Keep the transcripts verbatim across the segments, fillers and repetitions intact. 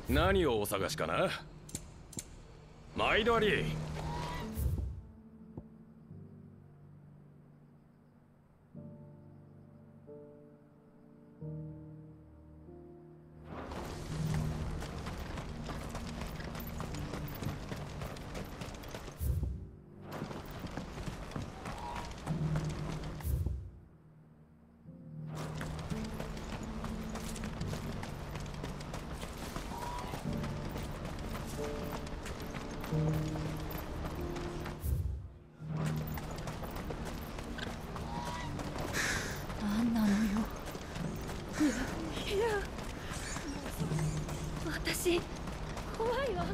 何をお探しかな。毎度あり。 何なのよ。いや、私怖いわ。大丈夫だ。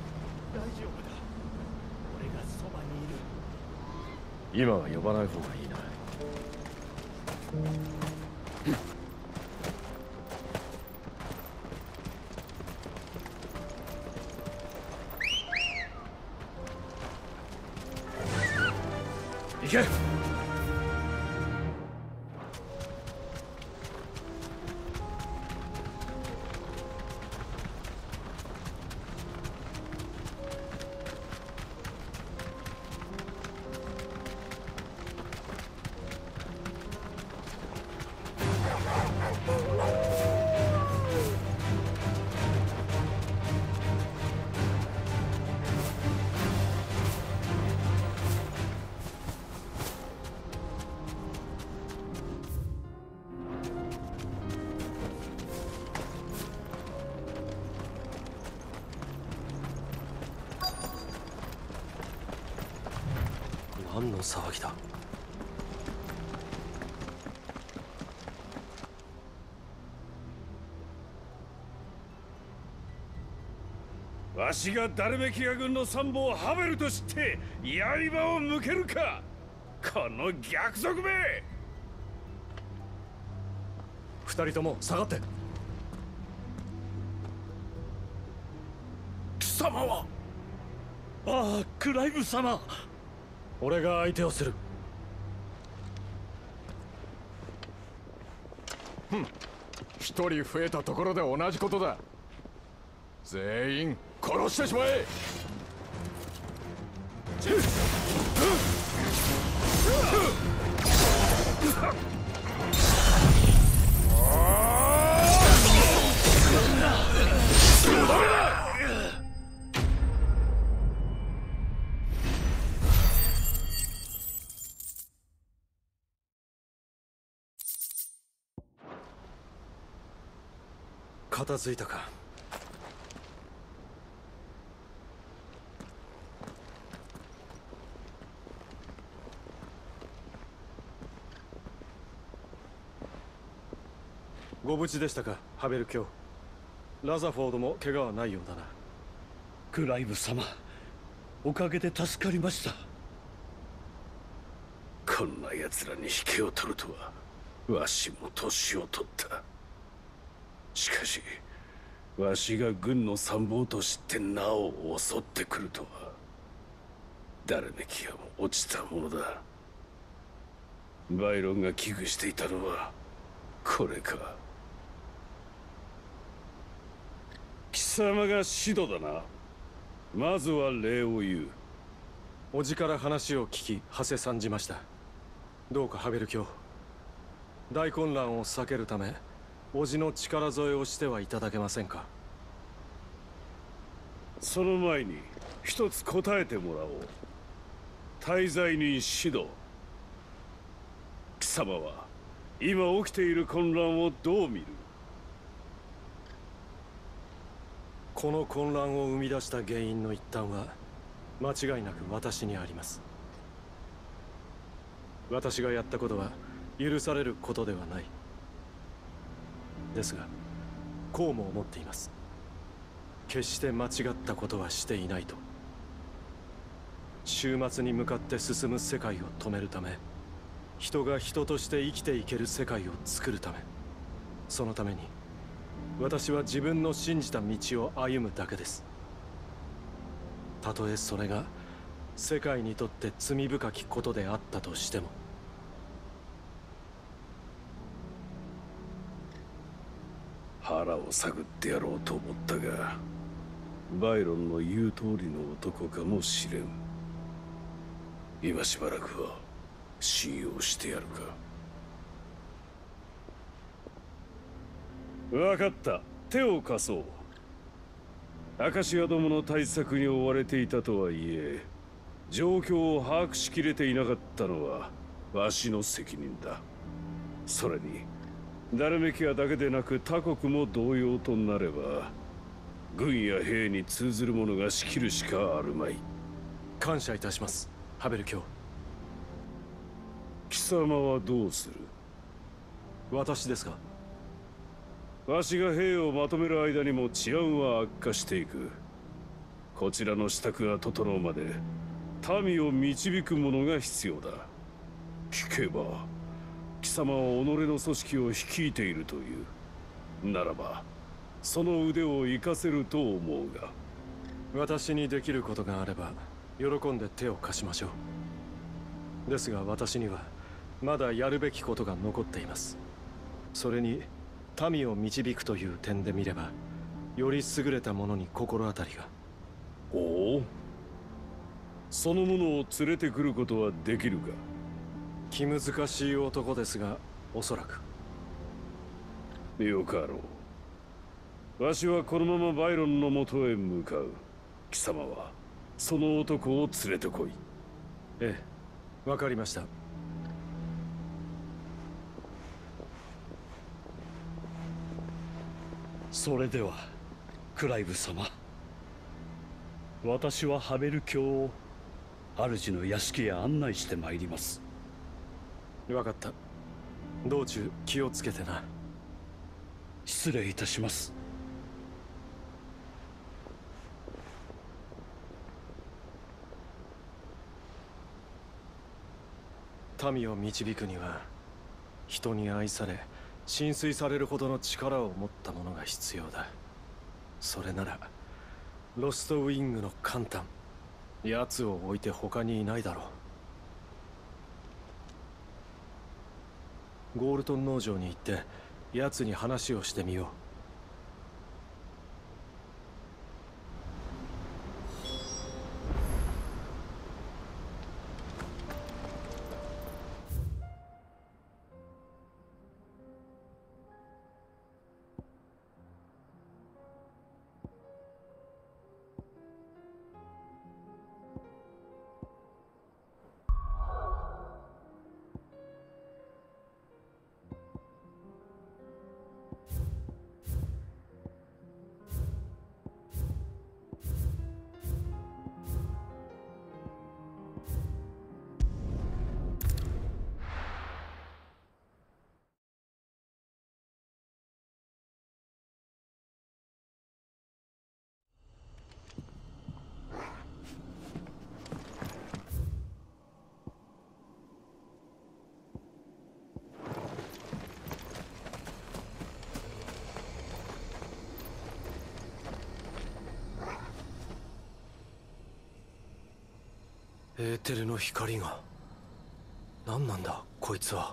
俺がそばにいる。 今は呼ばない方がいいな。行け。何の騒ぎだ。 わしがダルメキア軍の参謀ハベルと知って刃を向けるか、この逆賊め。 二人とも下がって。 貴様は。ああ、クライブ様。 俺が相手をする。 ふん、一人増えたところで同じことだ。全員殺してしまえ。 片付いたか。ご無事でしたか、ハベル卿。ラザフォードも怪我はないようだな。 クライブ様、おかげで助かりました。こんな奴らに引けを取るとは、わしも年を取った。しかしわしが軍の参謀と知ってなお襲ってくるとは。ダルメキアも落ちたものだ。バイロンが危惧していたのはこれか。貴様がシドだな。まずは礼を言う。 叔父から話を聞き馳せ参じました。どうかハベル卿、大混乱を避けるため叔父の力添えをしてはいただけませんか。 その前に一つ答えてもらおう。大罪人シド、貴様は今起きている混乱をどう見る？ この混乱を生み出した原因の一端は間違いなく私にあります。私がやったことは許されることではない。ですがこうも思っています。決して間違ったことはしていないと。終末に向かって進む世界を止めるため、人が人として生きていける世界を作るため、そのために私は自分の信じた道を歩むだけです。たとえそれが世界にとって罪深きことであったとしても。 腹を探ってやろうと思ったが、バイロンの言う通りの男かもしれん。今しばらくは信用してやるか。分かった。手を貸そう。アカシアどもの対策に追われていたとはいえ、状況を把握しきれていなかったのはわしの責任だ。それにダルメキアだけでなく他国も同様となれば、軍や兵に通ずる者が仕切るしかあるまい。 感謝いたします、ハベル卿。 貴様はどうする？ 私ですか？ わしが兵をまとめる間にも治安は悪化していく。こちらの支度が整うまで民を導く者が必要だ。聞けば貴様は己の組織を率いているという。ならばその腕を生かせると思うが。 私にできることがあれば喜んで手を貸しましょう。ですが私にはまだやるべきことが残っています。それに民を導くという点で見れば、より優れた者に心当たりが。 おお、その者を連れてくることはできるか？ 気難しい男ですが、おそらく。 よかろう。わしはこのままバイロンのもとへ向かう。貴様はその男を連れてこい。 ええ、わかりました。 それではクライブ様、私はハベル卿を主の屋敷へ案内してまいります。 わかった。道中気をつけてな。 失礼いたします。 民を導くには人に愛され浸水されるほどの力を持った者が必要だ。それならロストウィングのカンタン、奴を置いて他にいないだろう。ゴールトン農場に行って奴に話をしてみよう。エーテルの光が。何なんだこいつは。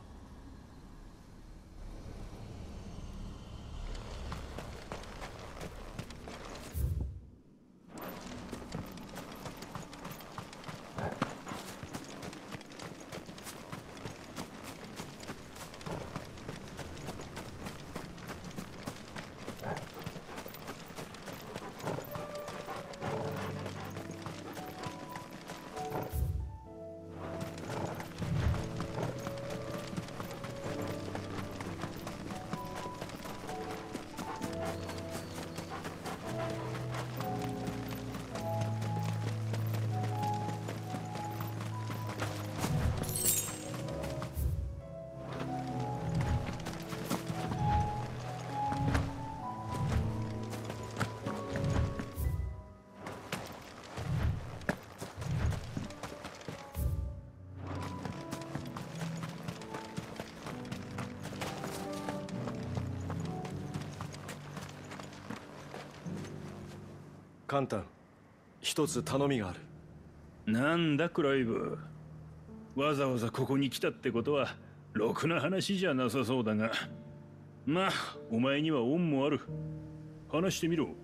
カンタン、一つ頼みがある。 なんだクライブ、わざわざここに来たってことはろくな話じゃなさそうだが。 まあお前には恩もある。話してみろ。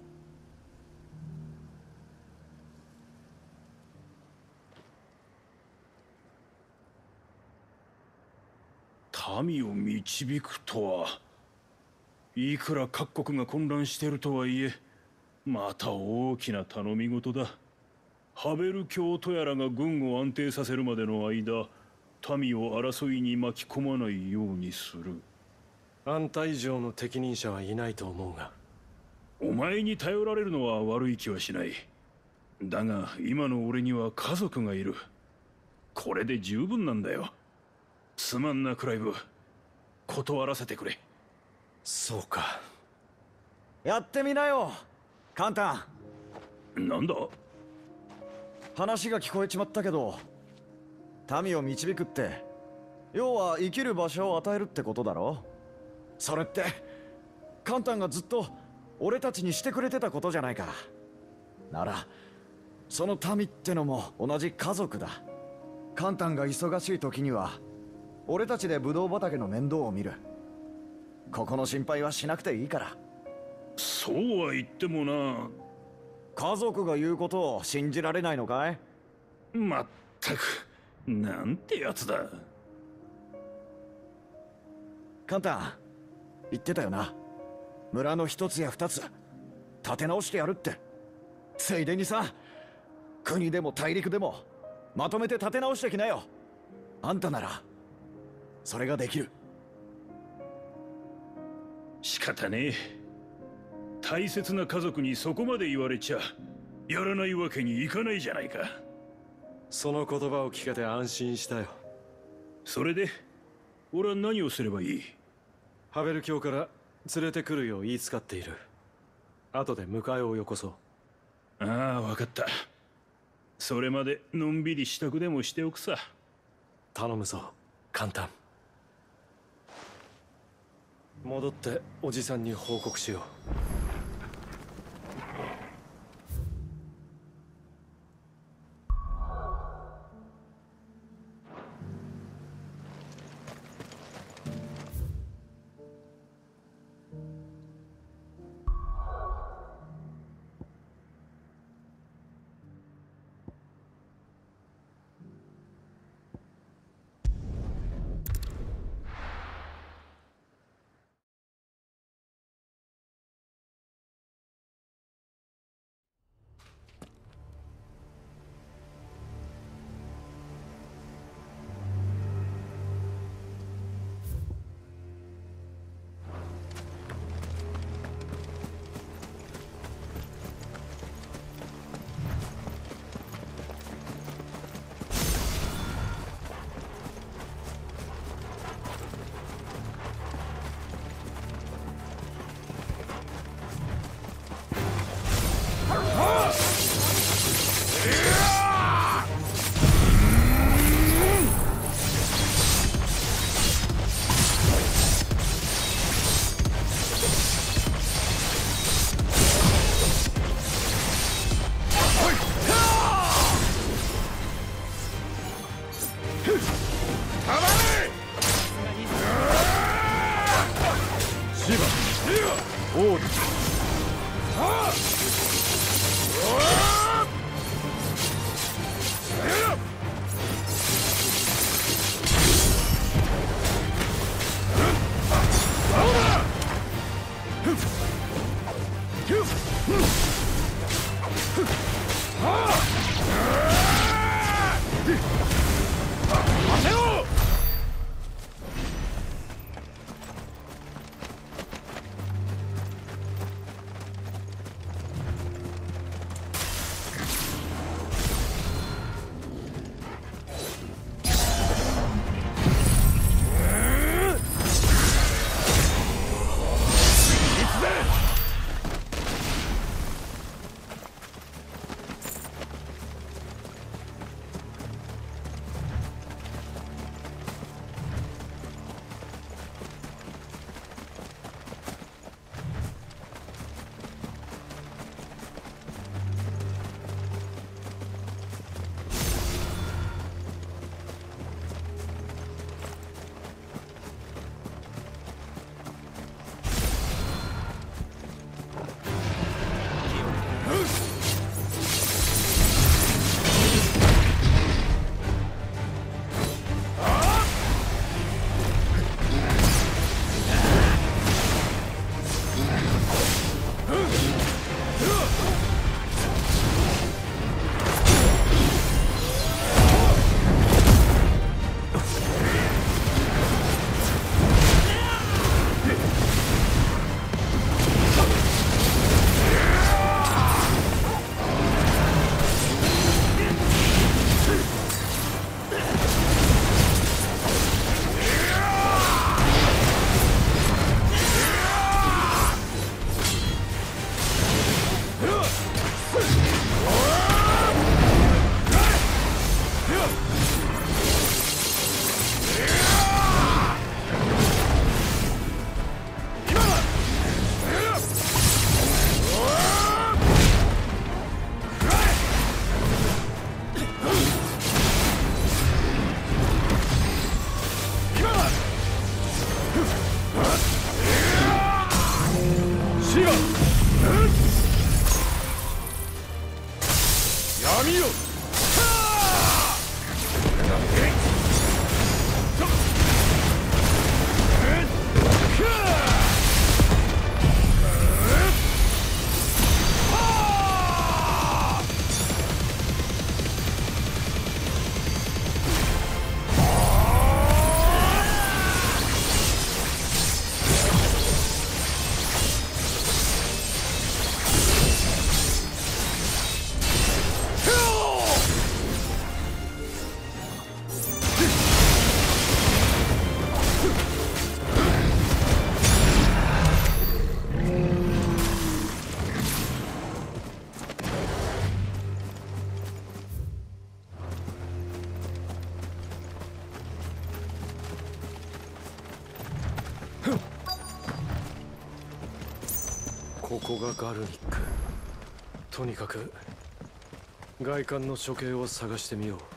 民を導くとは、いくら各国が混乱しているとはいえ、また大きな頼み事だ。ハベル教徒やらが軍を安定させるまでの間、民を争いに巻き込まないようにする。 あんた以上の適任者はいないと思うが。 お前に頼られるのは悪い気はしない。だが今の俺には家族がいる。これで十分なんだよ。すまんなクライブ、断らせてくれ。 そうか。 やってみなよカンタン。なんだ？ 話が聞こえちまったけど、民を導くって要は生きる場所を与えるってことだろ。それってカンタンがずっと俺たちにしてくれてたことじゃないか。ならその民ってのも同じ家族だ。カンタンが忙しい時には俺たちでブドウ畑の面倒を見る。ここの心配はしなくていいから。 そうは言ってもな。 家族が言うことを信じられないのかい？ まったく、なんてやつだ。 カンタン言ってたよな。村の一つや二つ立て直してやるって。ついでにさ、国でも大陸でもまとめて立て直してきなよ。あんたならそれができる。 仕方ねえ。大切な家族にそこまで言われちゃやらないわけにいかないじゃないか。 その言葉を聞けて安心したよ。 それで俺は何をすればいい？ ハベル教から連れてくるよう言いつかっている。後で迎えをよこそう。 ああ、分かった。それまでのんびり支度でもしておくさ。 頼むぞ簡単。戻っておじさんに報告しよう。 死が闇よここがガルニック。とにかく外観の処刑を探してみよう。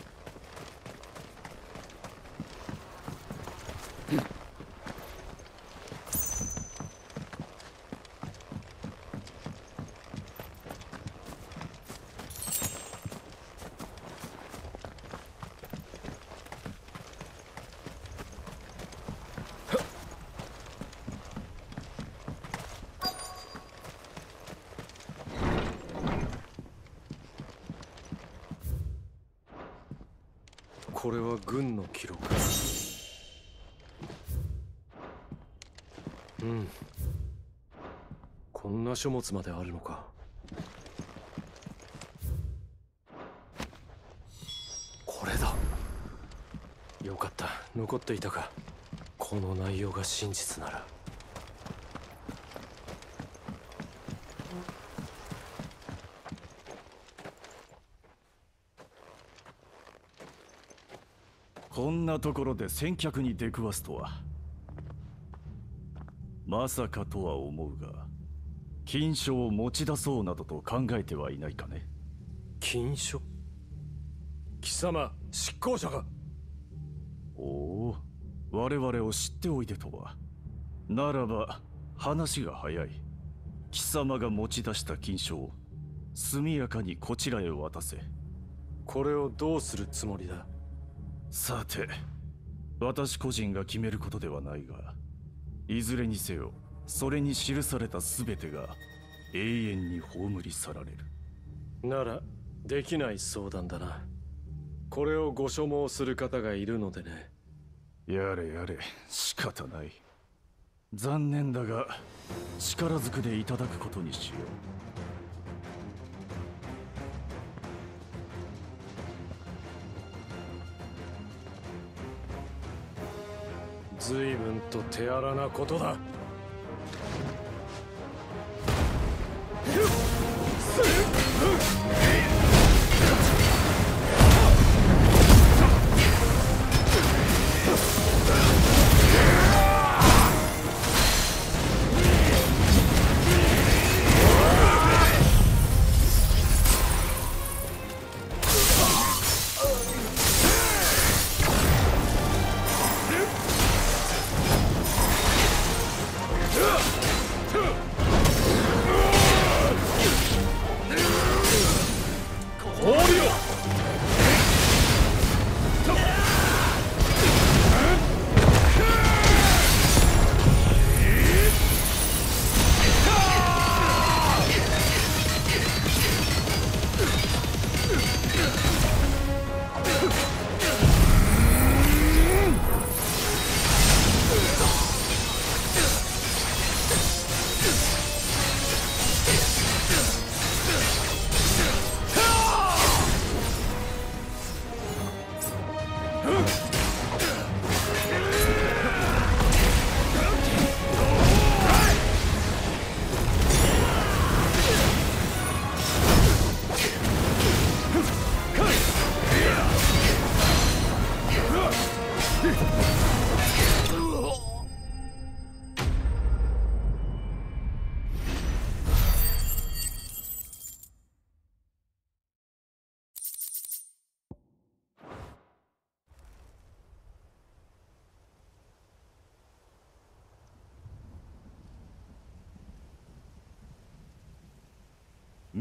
これは軍の記録。うん。こんな書物まであるのか。これだ。よかった、残っていたか。この内容が真実なら。 こんなところで先客に出くわすとは。まさかとは思うが、金書を持ち出そうなどと考えてはいないかね。 金書？ 貴様執行者が。 おお、我々を知っておいでとは。ならば話が早い。貴様が持ち出した金書を速やかにこちらへ渡せ。 これをどうするつもりだ？ さて、私個人が決めることではないが、いずれにせよそれに記された全てが永遠に葬り去られる。 ならできない相談だな。これをご所望する方がいるのでね。 やれやれ、仕方ない。残念だが力ずくでいただくことにしよう。 随分と手荒なことだ。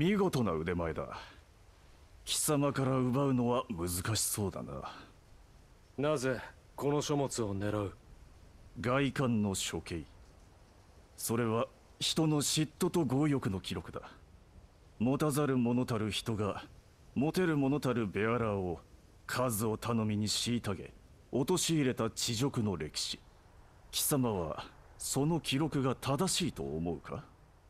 見事な腕前だ。貴様から奪うのは難しそうだな。 なぜこの書物を狙う？ 外観の処刑。それは人の嫉妬と強欲の記録だ。持たざる者たる人が持てる者たるベアラーを数を頼みに虐げ陥れた恥辱の歴史。貴様はその記録が正しいと思うか？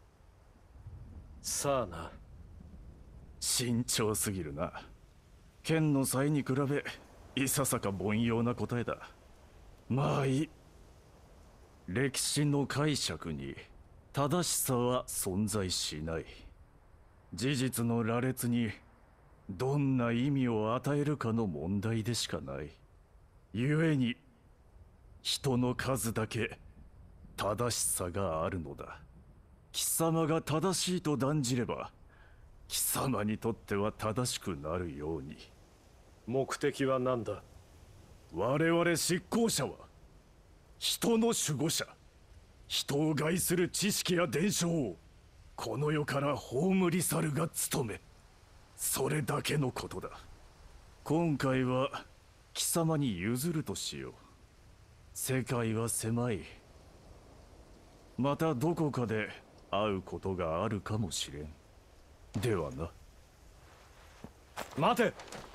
さあな。 慎重すぎるな。剣の際に比べいささか凡庸な答えだ。まあいい。歴史の解釈に正しさは存在しない。事実の羅列にどんな意味を与えるかの問題でしかない。故に人の数だけ正しさがあるのだ。貴様が正しいと断じれば貴様にとっては正しくなるように。 目的は何だ？ 我々執行者は人の守護者。人を害する知識や伝承をこの世から葬り去るが務め。それだけのことだ。今回は貴様に譲るとしよう。世界は狭い。またどこかで会うことがあるかもしれん。ではな。 待て。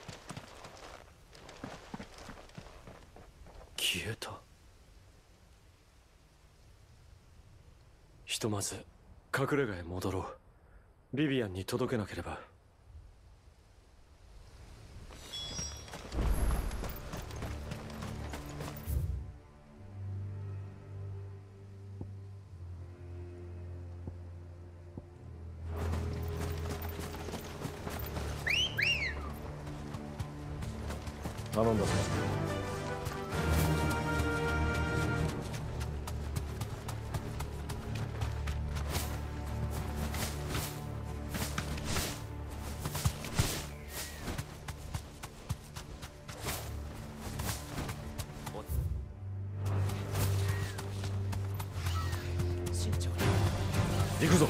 消えた。ひとまず隠れ家へ戻ろう。ビビアンに届けなければ。頼んだぞ。行くぞ。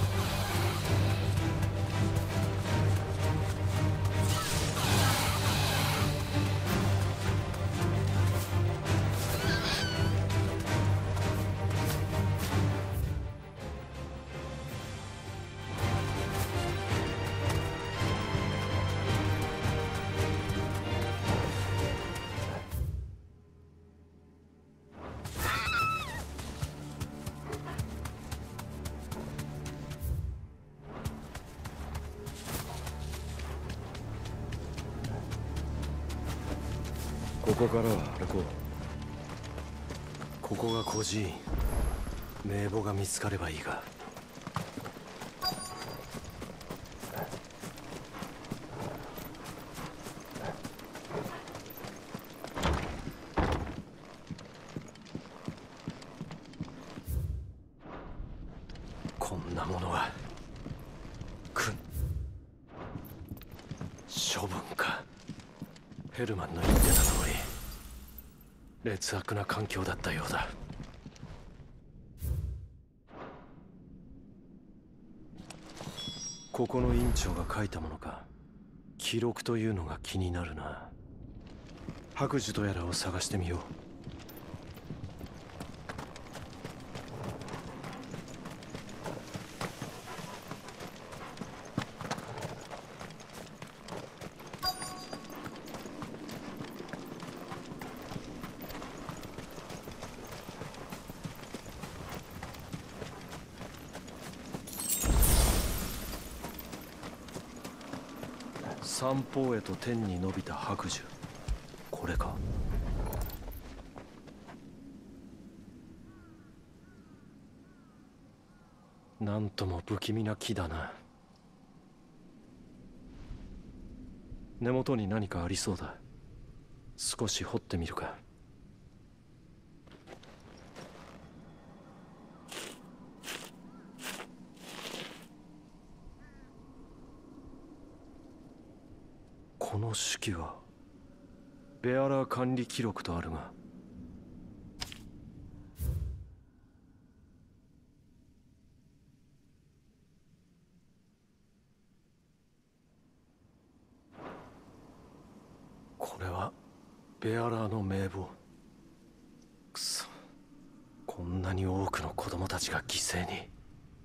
ここからは歩こう。ここが孤児院。名簿が見つかればいいが。こんなものはく処分か。ヘルマンの言ってた通り劣悪な環境だったようだ。ここの院長が書いたものか。記録というのが気になるな。白寿とやらを探してみよう。三方へと天に伸びた白寿。これか。なんとも不気味な木だな。根元に何かありそうだ。少し掘ってみるか。この手記はベアラー管理記録とあるが、 れはベアラーの名簿。くそ、こんなに多くの子供たちが犠牲に。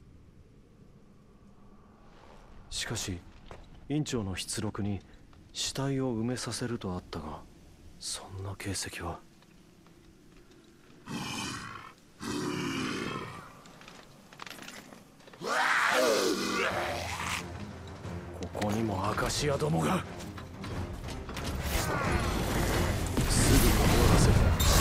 しかし院長の筆録に死体を埋めさせるとあったが、そんな形跡は。ここにもアカシアどもが。すぐに終わらせる。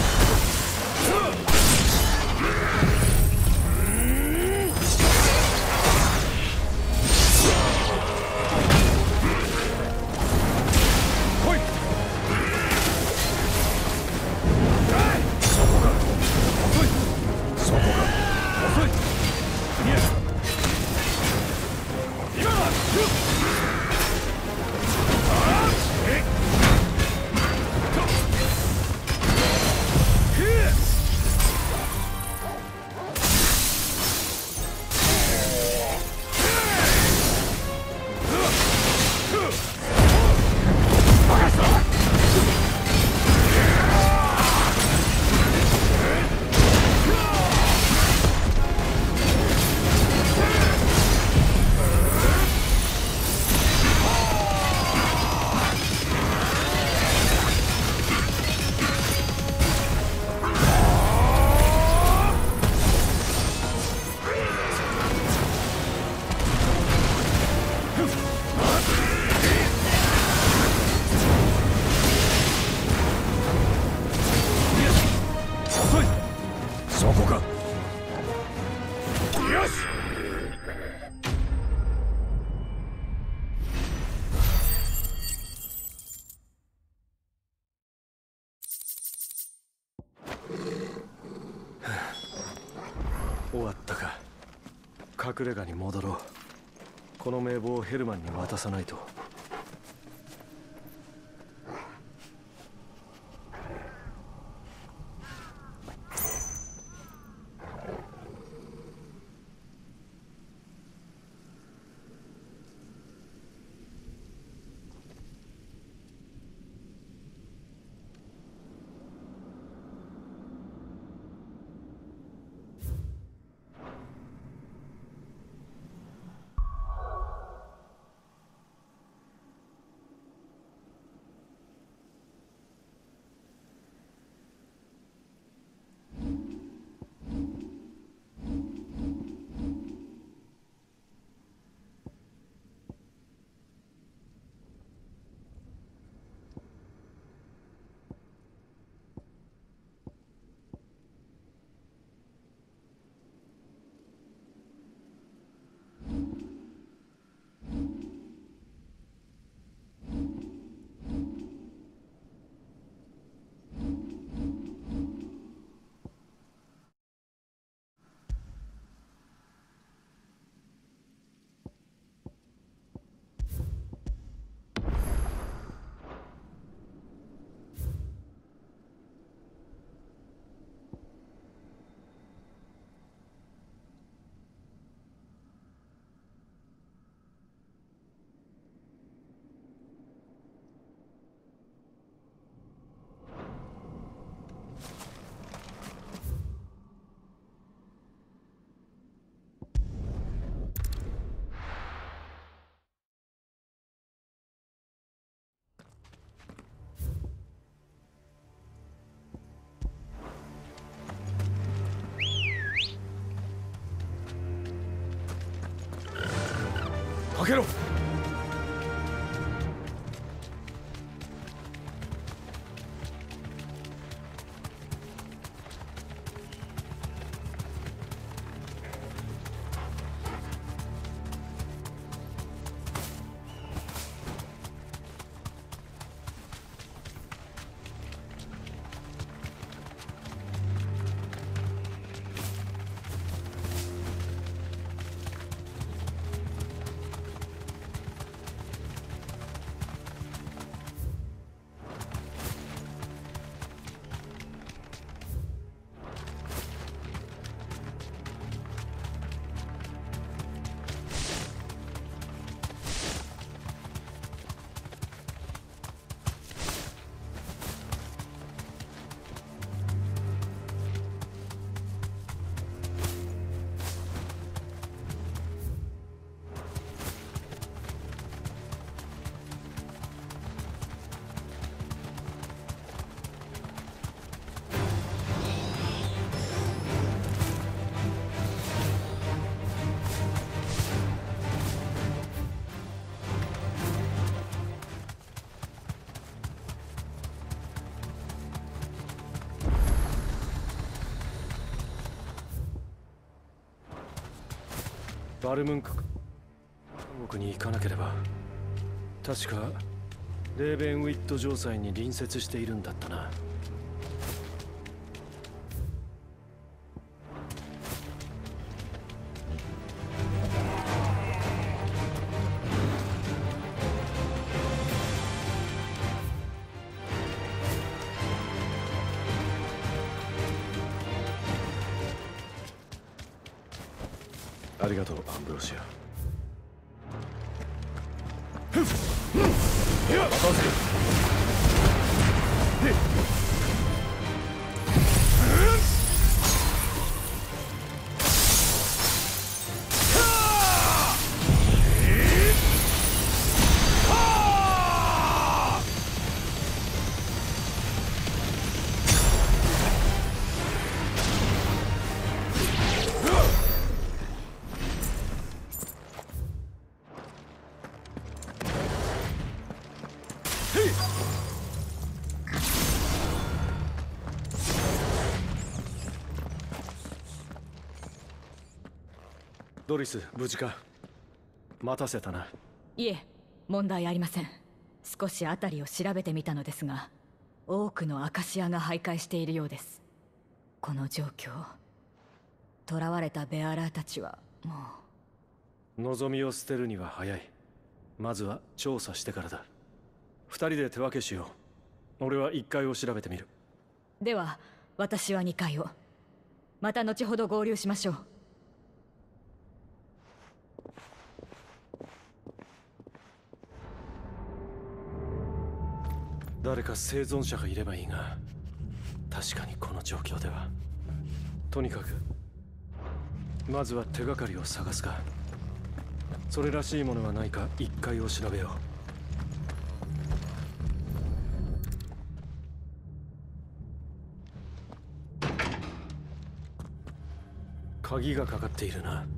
終わったか。隠れ家に戻ろう。この名簿をヘルマンに渡さないと。開けろ。 バルムンク監獄に行かなければ。確かレーベンウィット城塞に隣接しているんだったな。ありがとう、アンブロシア。ドリス、無事か？待たせたな。 いえ、問題ありません。少し辺りを調べてみたのですが、多くのアカシアが徘徊しているようです。この状況、囚われたベアラーたちはもう望みを捨てるには早い。まずは調査してからだ。二人で手分けしよう。俺はいっかいを調べてみる。 では私はにかいを。また後ほど合流しましょう。 誰か生存者がいればいいが、確かにこの状況では。とにかくまずは手がかりを探すか。それらしいものはないか一階を調べよう。鍵がかかっているな。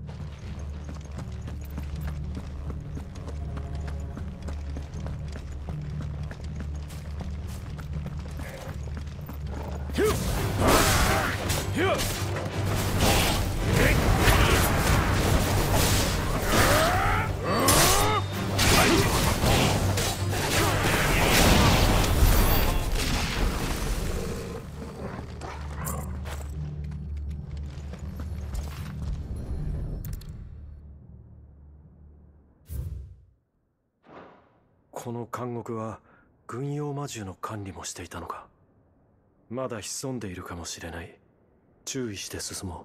この監獄は軍用魔獣の管理もしていたのか。まだ潜んでいるかもしれない。注意して進もう。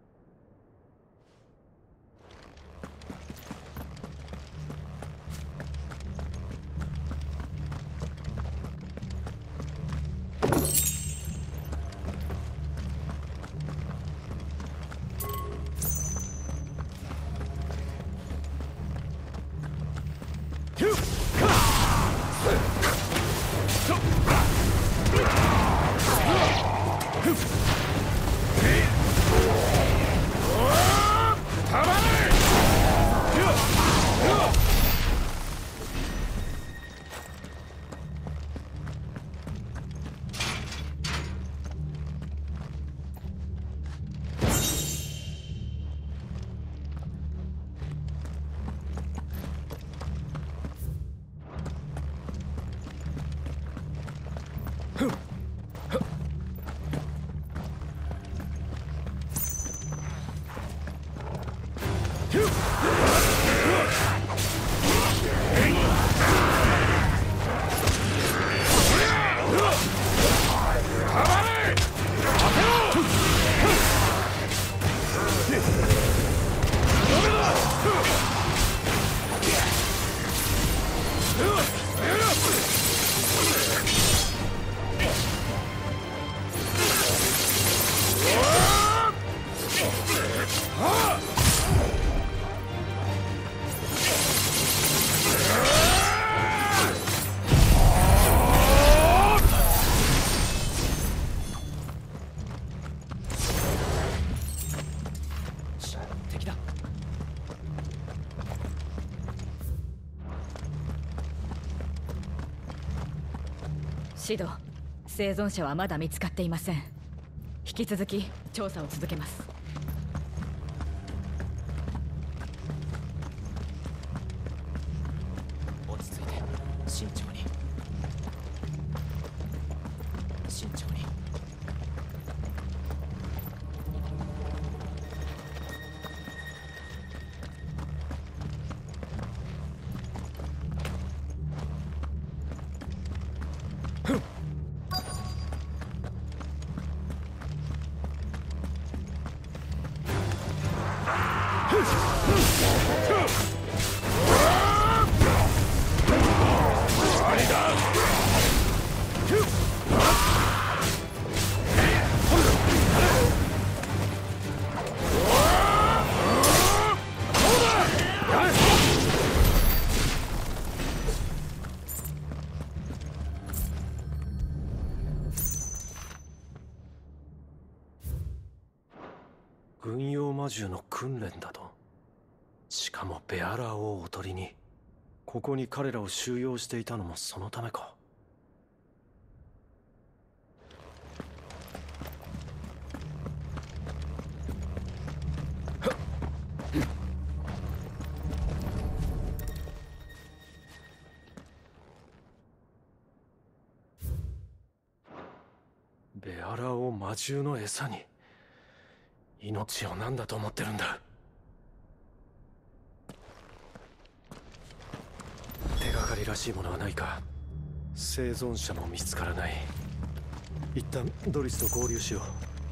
シド、生存者はまだ見つかっていません。引き続き調査を続けます。 慎重に慎重に。 軍用魔獣の訓練だと。しかもベアラーをおとりに。ここに彼らを収容していたのもそのためか。ベアラーを魔獣の餌に。命を何だと思ってるんだ。手がかりらしいものはないか。生存者も見つからない。一旦ドリスと合流しよう。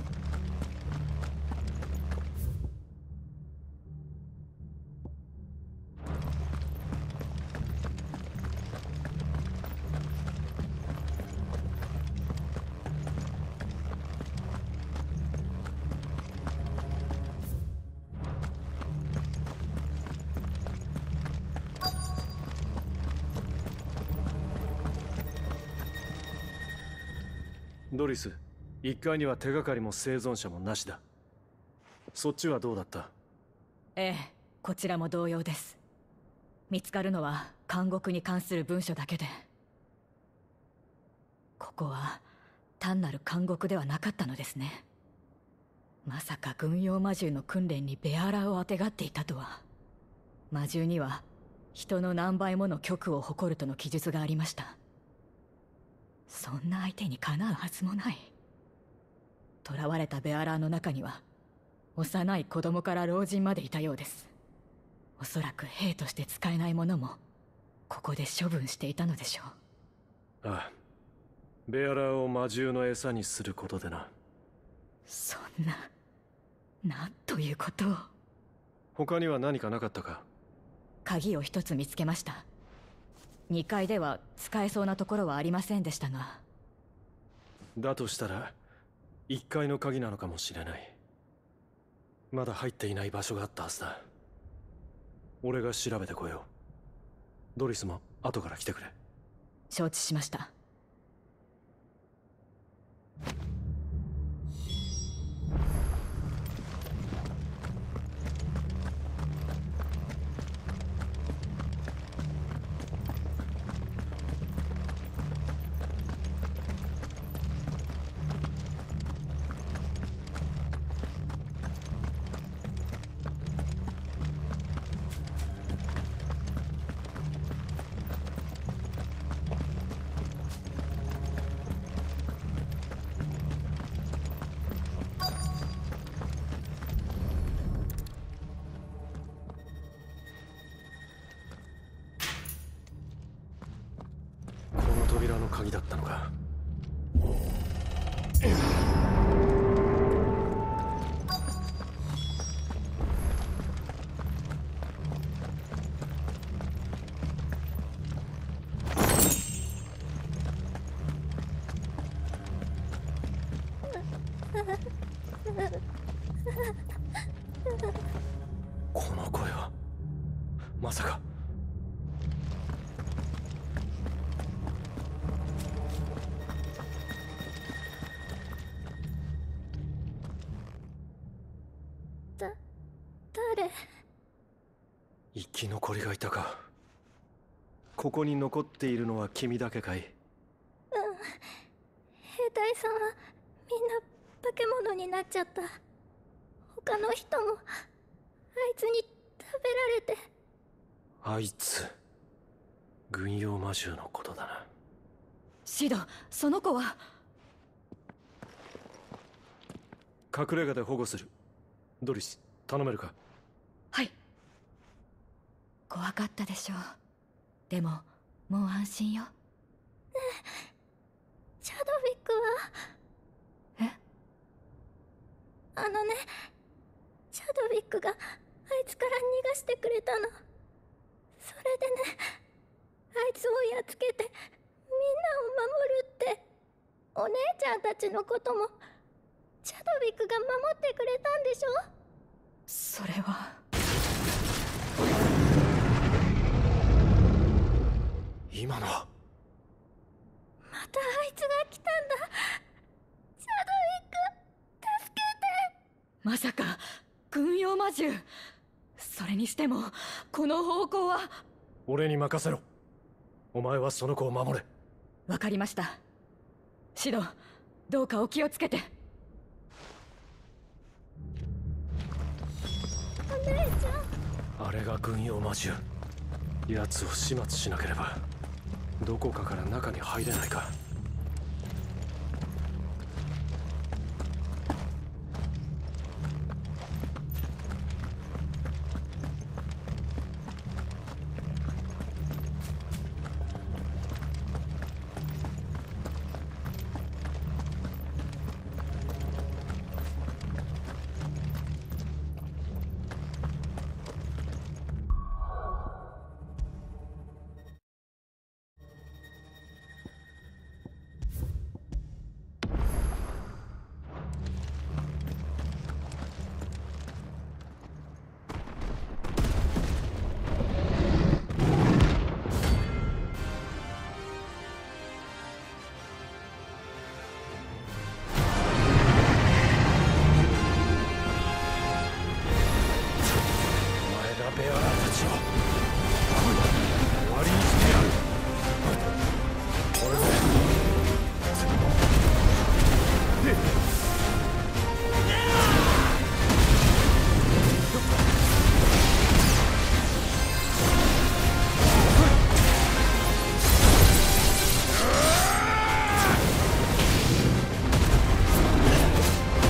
ドリス、いっかいには手がかりも生存者もなしだ。そっちはどうだった？ ええ、こちらも同様です。見つかるのは監獄に関する文書だけで。ここは単なる監獄ではなかったのですね。まさか軍用魔獣の訓練にベアラーをあてがっていたとは。魔獣には人の何倍もの極を誇るとの記述がありました。そんな相手にかなうはずもない。囚われたベアラーの中には幼い子供から老人までいたようです。おそらく兵として使えないものもここで処分していたのでしょう。 ああ、ベアラーを魔獣の餌にすることでな。 そんな、なんということを。 他には何かなかったか？ 鍵を一つ見つけました。にかいでは使えそうなところはありませんでしたが。 だとしたらいっかいの鍵なのかもしれない。まだ入っていない場所があったはずだ。俺が調べてこよう。ドリスも後から来てくれ。 承知しました。 扉の鍵だったのか。この声はまさか。 だ誰？ 生き残りがいたか。ここに残っているのは君だけかい？ うん。兵隊さんはみんな化け物になっちゃった。他の人もあいつに食べられて。 あいつ。 軍用魔獣のことだな。 シド、その子は。 隠れ家で保護する。ドリス、頼めるか？ はい。怖かったでしょう。でももう安心よ。 ねえ、シャドウィックは？ え？ あのね、シャドウィックがあいつから逃がしてくれたの。それでね、あいつをやっつけてみんなを守るって。お姉ちゃんたちのこともシャドウィックが守ってくれたんでしょ？ それは。 今のはまたあいつが来たんだ。シャドウィック、助けて。 まさか軍用魔獣。それにしてもこの方向は。 俺に任せろ。お前はその子を守れ。 わかりました。シド、どうかお気をつけて。 お姉ちゃん。あれが軍用魔獣。奴を始末しなければどこかから中に入れないか。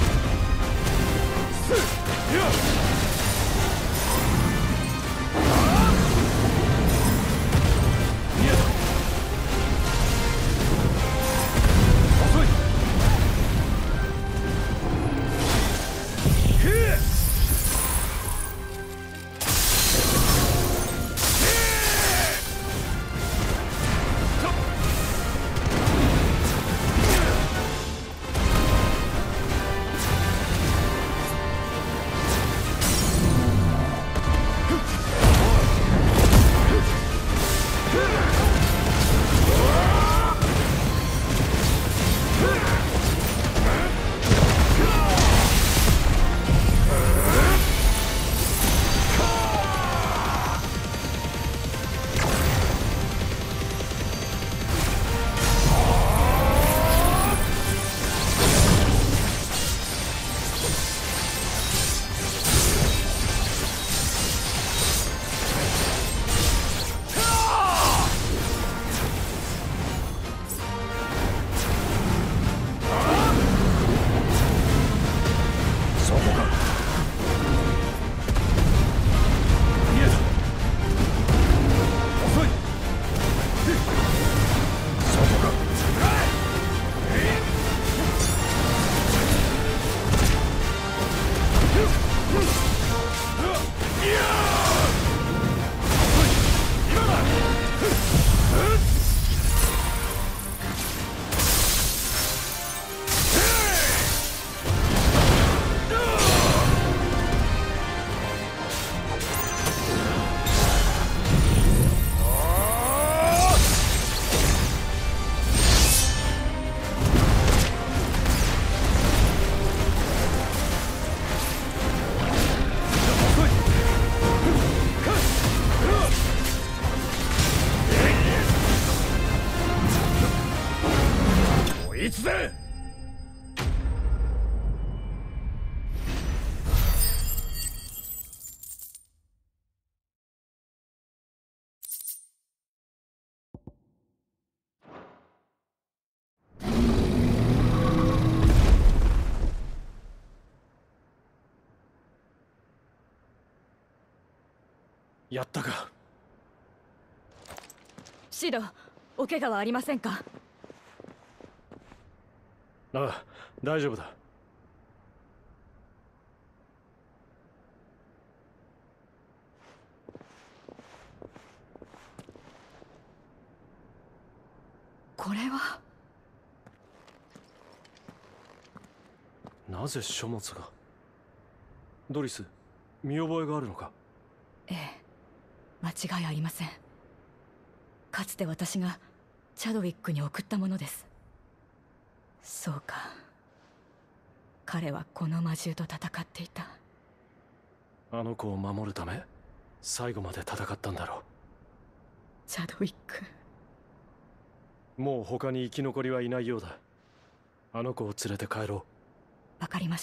あやったか。 シド、お怪我はありませんか？ ああ、大丈夫だ。 これはなぜ書物が。ドリス、見覚えがあるのか？ ええ、間違いありません。かつて私がチャドウィックに送ったものです。そうか、彼はこの魔獣と戦っていた。 あの子を守るため最後まで戦ったんだろう。 チャドウィック、 もう他に生き残りはいないようだ。あの子を連れて帰ろわかりました。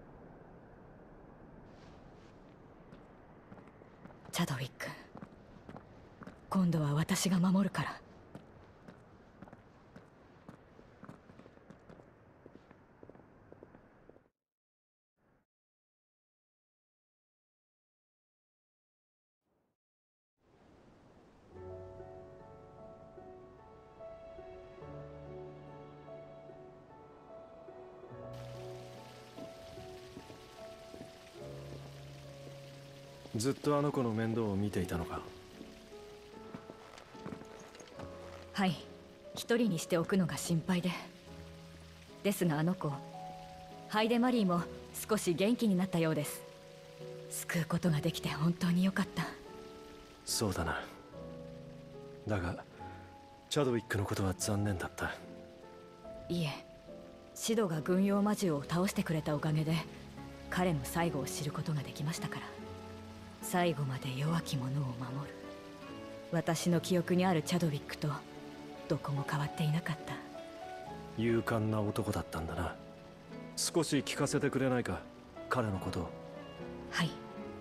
チャドウィック、今度は私が守るから。 う。ずっとあの子の面倒を見ていたのか？ はい、一人にしておくのが心配で。ですがあの子、ハイデマリーも少し元気になったようです。救うことができて本当によかった。 そうだな。だがチャドウィックのことは残念だった。 いえ、シドが軍用魔獣を倒してくれたおかげで彼の最後を知ることができましたから。最後まで弱き者を守る。私の記憶にあるチャドウィックとどこも変わっていなかった。 勇敢な男だったんだな。少し聞かせてくれないか、彼のことを。 はい。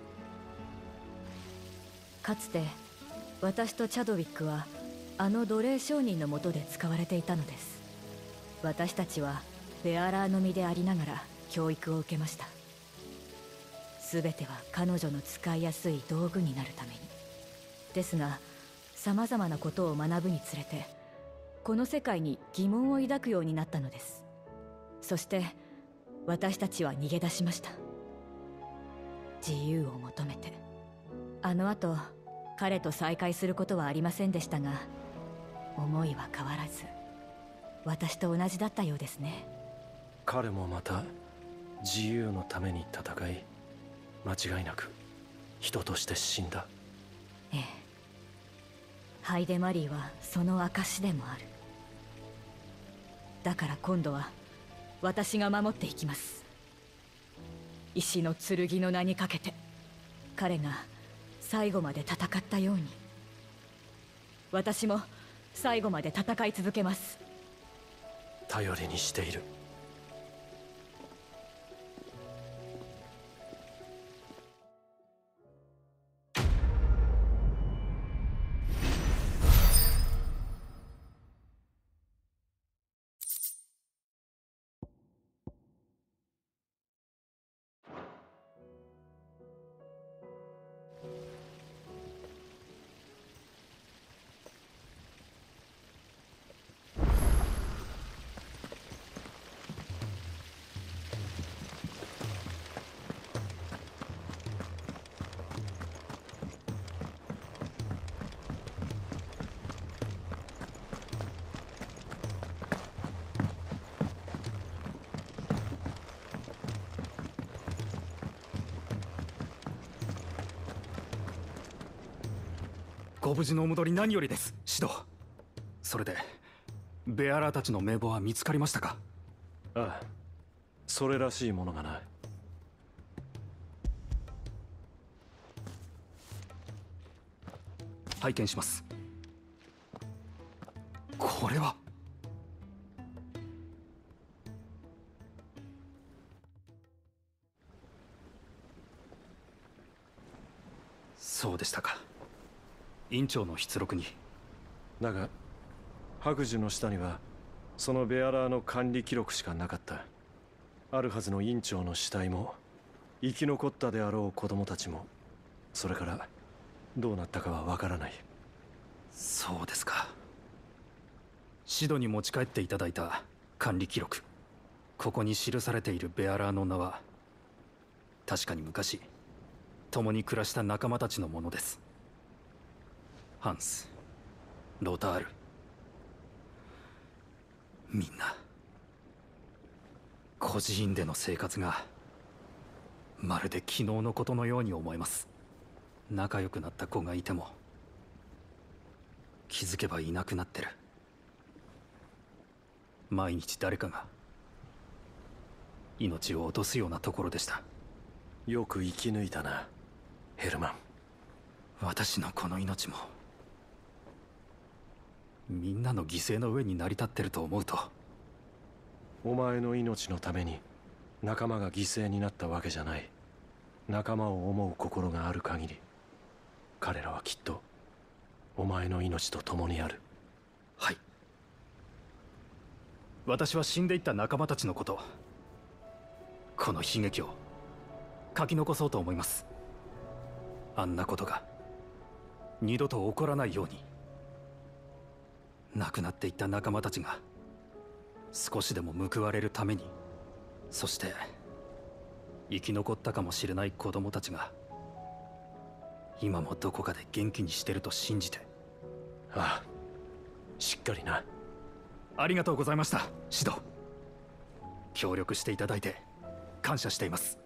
かつて私とチャドウィックはあの奴隷商人の下で使われていたのです。私たちはベアラーの身でありながら教育を受けました。全ては彼女の使いやすい道具になるために。ですが様々なことを学ぶにつれてこの世界に疑問を抱くようになったのです。そして私たちは逃げ出しました。自由を求めて。あの後彼と再会することはありませんでしたが、思いは変わらず私と同じだったようですね。 彼もまた自由のために戦い、間違いなく人として死んだ。 ええ、ハイデマリーはその証でもある。だから今度は私が守っていきます。石の剣の名にかけて、彼が最後まで戦ったように私も最後まで戦い続けます。 頼りにしている。 ご無事のお戻り何よりです、シド。それでベアラーたちの名簿は見つかりましたか？ ああ、それらしいものがない。 拝見します。これはそうでしたか。院長の筆録に。 だが白寿の下にはそのベアラーの管理記録しかなかった。あるはずの院長の死体も生き残ったであろう子供たちも、それからどうなったかはわからない。 そうですか。シドに持ち帰っていただいた管理記録、ここに記されているベアラーの名は確かに昔共に暮らした仲間たちのものです。ハンス、ロタール、みんな孤児院での生活がまるで昨日のことのように思えます。仲良くなった子がいても気づけばいなくなってる。毎日誰かが命を落とすようなところでした。 よく生き抜いたな、ヘルマン。 私のこの命もみんなの犠牲の上に成り立ってると思うと。 お前の命のために仲間が犠牲になったわけじゃない。仲間を思う心がある限り、彼らはきっとお前の命と共にある。 はい。私は死んでいった仲間たちのこと、この悲劇を書き残そうと思います。あんなことが二度と起こらないように。亡くなっていった仲間たちが少しでも報われるために、そして生き残ったかもしれない子供たちが今もどこかで元気にしてると信じて。 ああ、しっかりな。 ありがとうございました、シド。協力していただいて感謝しています。